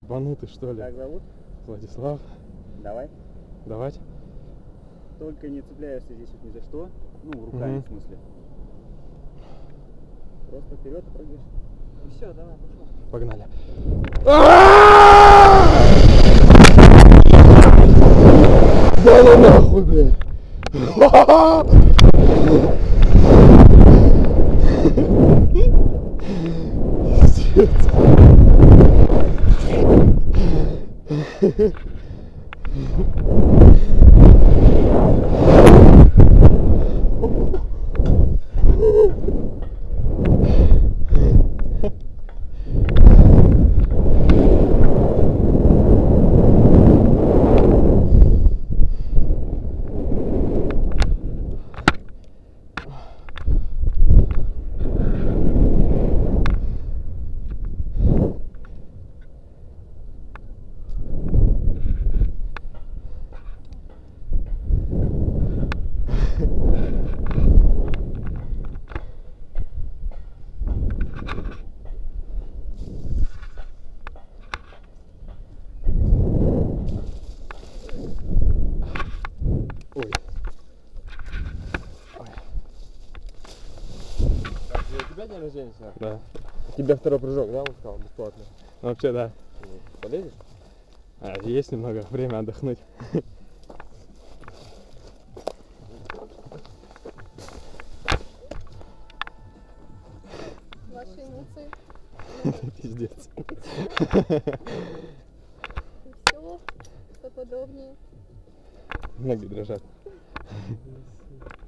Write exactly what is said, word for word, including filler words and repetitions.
Банутый, что ли? Как зовут? Владислав. Давай. Давать? Только не цепляешься здесь вот ни за что. Ну, руками, Угу. в смысле. Просто вперед прыгаешь. И все, давай, пошло. Погнали. Да ну нахуй, блядь. Ой. Ой. Так, у тебя день рождения сегодня? Да. У тебя второй прыжок, да, он сказал, бесплатно? Ну, вообще, да. Полезешь? А, есть немного время отдохнуть. Ваши эмоции. Пиздец. Все, что подобнее. Ноги дрожат.